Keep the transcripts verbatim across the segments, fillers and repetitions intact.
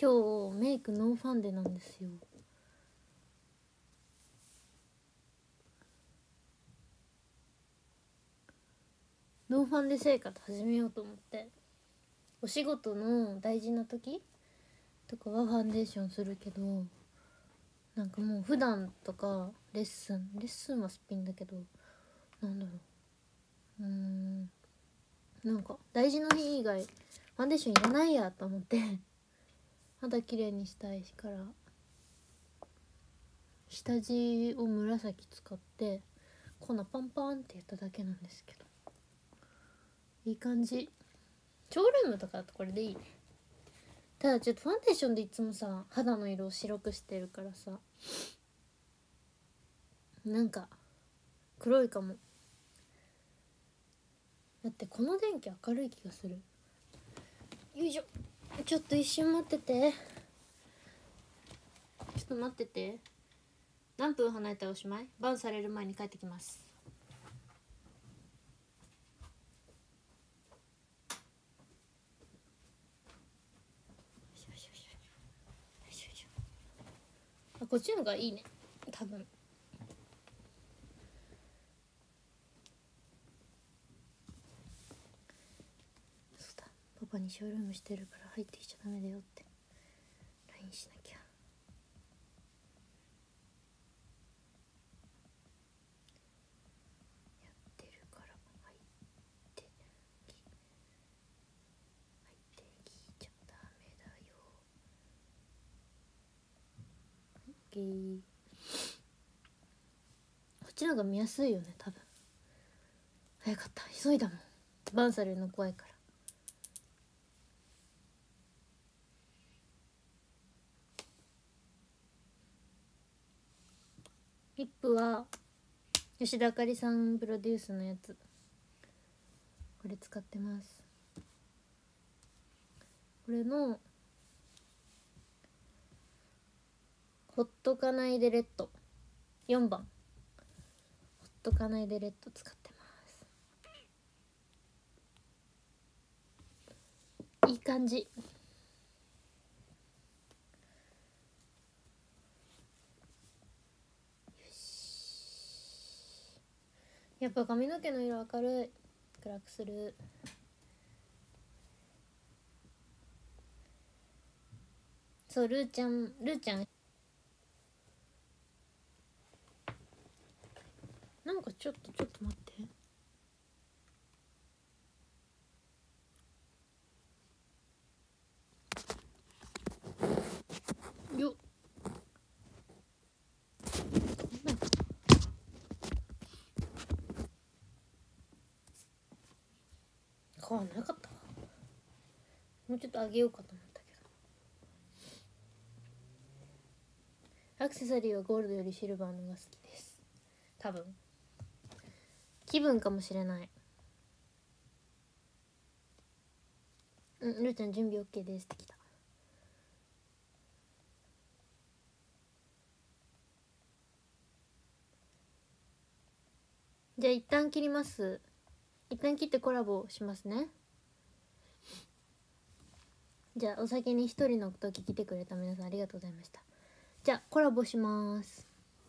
今日メイクノーファンデなんですよ。ノーファンデ生活始めようと思って。お仕事の大事な時とかはファンデーションするけど、なんかもう普段とかレッスンレッスンはすっぴんだけど、なんだろううーんなんか大事な日以外ファンデーションいらないやと思って肌きれいにしたいから下地を紫使って粉パンパンってやっただけなんですけど、いい感じ。ショールームとかだとこれでいいね。ただちょっとファンデーションでいつもさ肌の色を白くしてるからさ、なんか黒いかも。だってこの電気明るい気がする。よいしょ。ちょっと一瞬待っててちょっと待ってて。何分離れたらおしまい？バンされる前に帰ってきます。あ、こっちの方がいいね多分。そうだ、パパにショールームしてるから入ってきちゃダメだよって ライン しなきゃ。やってるから入ってき入ってきちゃダメだよ。オッケー。こっちの方が見やすいよね多分。早かった、急いだもん。バンされるの怖いから。リップは吉田あかりさんプロデュースのやつ、これ使ってます。これのほっとかないでレッドよんばん、ほっとかないでレッド使ってます。いい感じ。やっぱ髪の毛の色明るい。暗くする。そう、ルーちゃんルーちゃんなんかちょっとちょっと待ってよっ。買わなかったわ。もうちょっとあげようかと思ったけど。アクセサリーはゴールドよりシルバーのが好きです。多分気分かもしれない。うん、ルーちゃん準備 OK ですってきた。じゃあ一旦切ります。一旦切ってコラボしますね。じゃあお先に一人の時来てくれた皆さんありがとうございました。じゃあコラボします。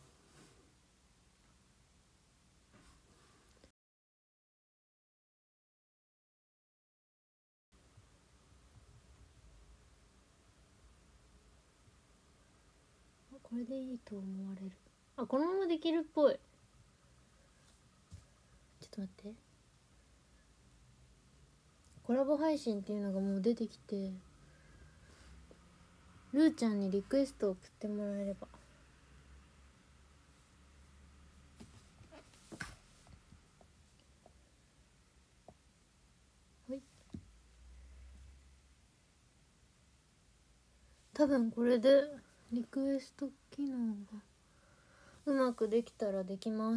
これでいいと思われる。あ、このままできるっぽい。ちょっと待って、コラボ配信っていうのがもう出てきて、ルーちゃんにリクエストを送ってもらえれば。はい、多分これでリクエスト機能がうまくできたらできます。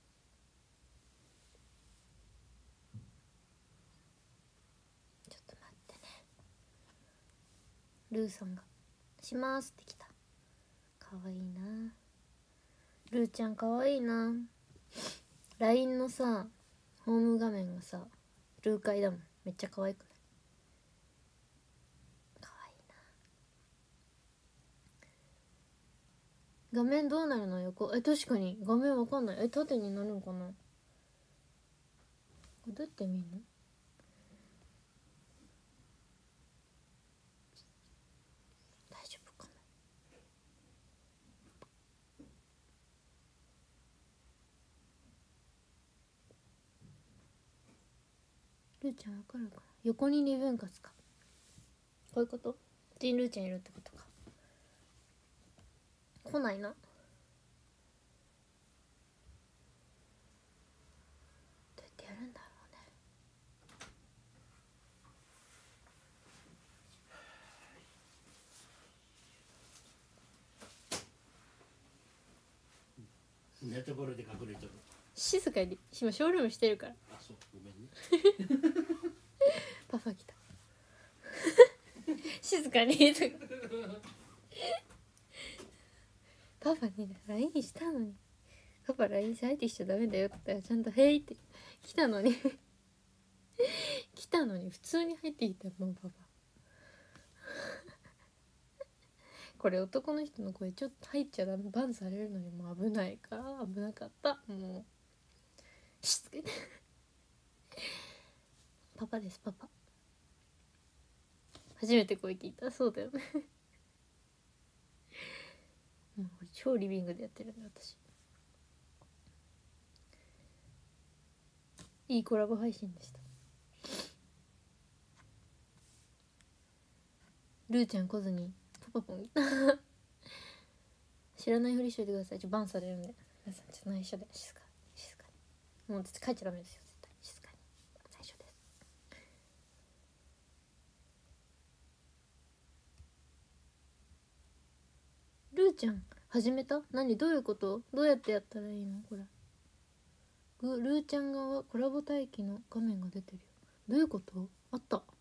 ちょっと待ってね。ルーさんがしますってきた。かわいいな。ルーちゃんかわいいな。 ライン のさホーム画面がさルーカイだもん。めっちゃ可愛くない？可愛いな。 画面どうなるの？横。え、確かに画面わかんない。え、縦になるんかな。これどうやって見んの？大丈夫かな。ルーちゃんわかるかな。横に二分割か。こういうこと？ジンルーちゃんいるってことか。来ないな。どうやってやるんだろうね。寝ところで隠れちゃう。 静かに今ショールームしてるから。 あ、そう、ごめんね。 パパ来た。静かにパパに ライン したのに、パパ ライン されてきちゃダメだよってちゃんと「へい」って来たのに来たのに普通に入ってきたもんパパこれ男の人の声ちょっと入っちゃダメ、バンされるのにもう危ないから危なかった。もうしつけパパです。パパ初めて声聞いた。そうだよねもう超リビングでやってるんだ私。いいコラボ配信でした。ルーちゃん来ずにパパポン知らないふりしといてください。ちょバンされるんで皆さんちょっと内緒で静かに静かに。もう帰っちゃダメですよ絶対。静かに内緒です。ルーちゃん始めた？何どういうこと？どうやってやったらいいのこれ。ルーちゃん側コラボ待機の画面が出てるよ。どういうこと？あった。